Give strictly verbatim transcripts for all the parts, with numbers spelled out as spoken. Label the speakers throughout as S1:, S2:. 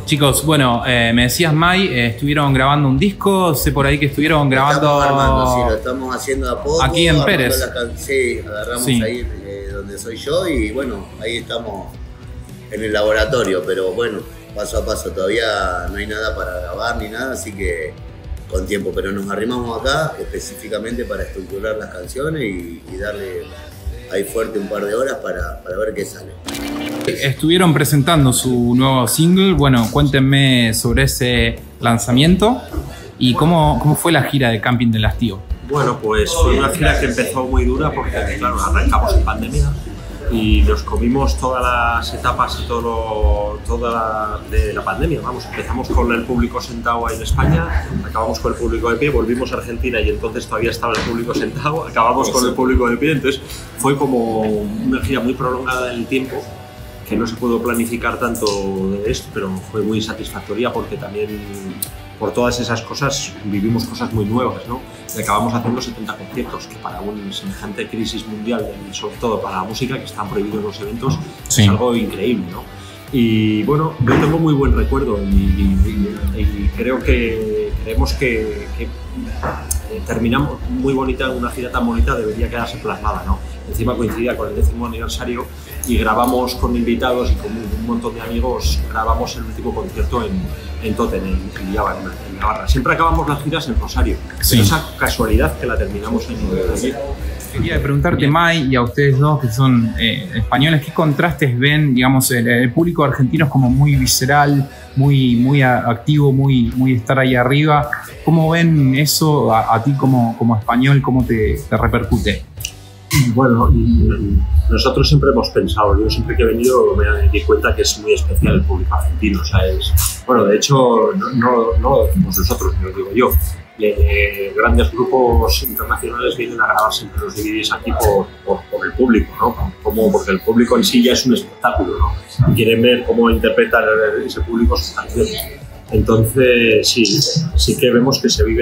S1: Chicos, bueno, eh, me decías, Mai, eh, estuvieron grabando un disco, sé por ahí que estuvieron grabando...
S2: Lo estamos armando, sí, lo estamos haciendo a poco.
S1: Aquí en Pérez.
S2: Sí, agarramos
S1: sí.
S2: ahí eh, donde soy yo y bueno, ahí estamos en el laboratorio, pero bueno, paso a paso, todavía no hay nada para grabar ni nada, así que con tiempo, pero nos arrimamos acá específicamente para estructurar las canciones y, y darle ahí fuerte un par de horas para, para ver qué sale.
S1: Estuvieron presentando su nuevo single, bueno, cuéntenme sobre ese lanzamiento y cómo, cómo fue la gira de Camping del Hastío.
S3: Bueno, pues fue una gira que empezó muy dura porque, claro, arrancamos en pandemia y nos comimos todas las etapas y todo lo, toda la, de la pandemia. Vamos, empezamos con el público sentado ahí en España, acabamos con el público de pie, volvimos a Argentina y entonces todavía estaba el público sentado, acabamos con el público de pie, entonces fue como una gira muy prolongada en el tiempo, que no se pudo planificar tanto de esto, pero fue muy satisfactoria porque también por todas esas cosas vivimos cosas muy nuevas, ¿no? Y acabamos haciendo setenta conciertos, que para una semejante crisis mundial, y sobre todo para la música, que están prohibidos los eventos, sí. Es algo increíble, ¿no? Y bueno, yo tengo muy buen recuerdo y, y, y, y creo que creemos que, que terminamos muy bonita, una gira tan bonita debería quedarse plasmada, ¿no? Encima coincidía con el décimo aniversario y grabamos con invitados y con un montón de amigos, grabamos el último concierto en, en Toten, en, en, Navarra, en Navarra. Siempre acabamos las giras en Rosario, sí. Esa casualidad que la terminamos en Madrid.
S1: Quería preguntarte, Mai, y a ustedes dos que son eh, españoles, ¿qué contrastes ven? Digamos, el, el público argentino es como muy visceral, muy, muy activo, muy, muy estar ahí arriba. ¿Cómo ven eso a, a ti como, como español? ¿Cómo te, te repercute?
S3: Bueno, nosotros siempre hemos pensado, yo siempre que he venido me di cuenta que es muy especial el público argentino, o sea, es, bueno, de hecho, no, no, no lo decimos nosotros, ni lo digo yo, eh, grandes grupos internacionales vienen a grabar siempre los D V Ds aquí por, por, por el público, ¿no? Como porque el público en sí ya es un espectáculo, ¿no? Quieren ver cómo interpreta ese público sus canciones. Entonces, sí, sí que vemos que se vive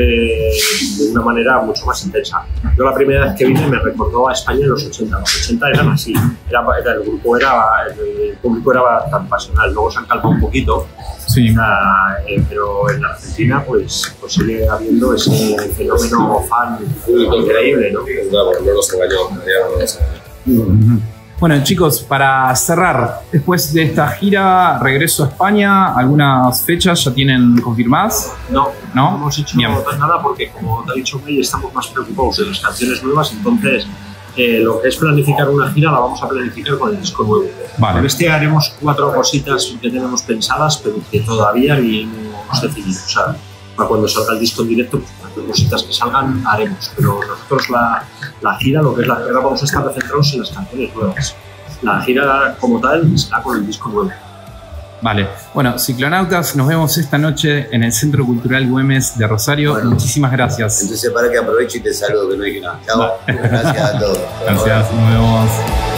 S3: de una manera mucho más intensa. Yo la primera vez que vine me recordó a España en los ochenta. Los ochenta eran así, era, era, el grupo era, el público era tan pasional. Luego se han calmado un poquito, sí. Era, eh, pero en Argentina pues, pues sigue habiendo ese fenómeno fan increíble, ¿no?
S4: Claro, no nos engañó.
S1: Bueno, chicos, para cerrar, después de esta gira, regreso a España, ¿algunas fechas ya tienen confirmadas?
S3: No,
S1: no,
S3: no hemos hecho nada porque, como te ha dicho May, estamos más preocupados de las canciones nuevas, entonces eh, lo que es planificar una gira la vamos a planificar con el disco nuevo.
S1: Vale.
S3: En este haremos cuatro cositas que tenemos pensadas, pero que todavía ni hemos decidido. O sea, para cuando salga el disco en directo, pues las cositas que salgan haremos, pero nosotros la, la gira, lo que es la gira, vamos a estar centrados en las canciones nuevas. La gira como tal será con el disco nuevo.
S1: Vale, bueno, Ciclonautas, nos vemos esta noche en el Centro Cultural Güemes de Rosario. Bueno, muchísimas gracias.
S2: Entonces para que aproveche y te saludo, que no dije nada. Chao. Gracias a todos.
S1: Gracias, nos vemos.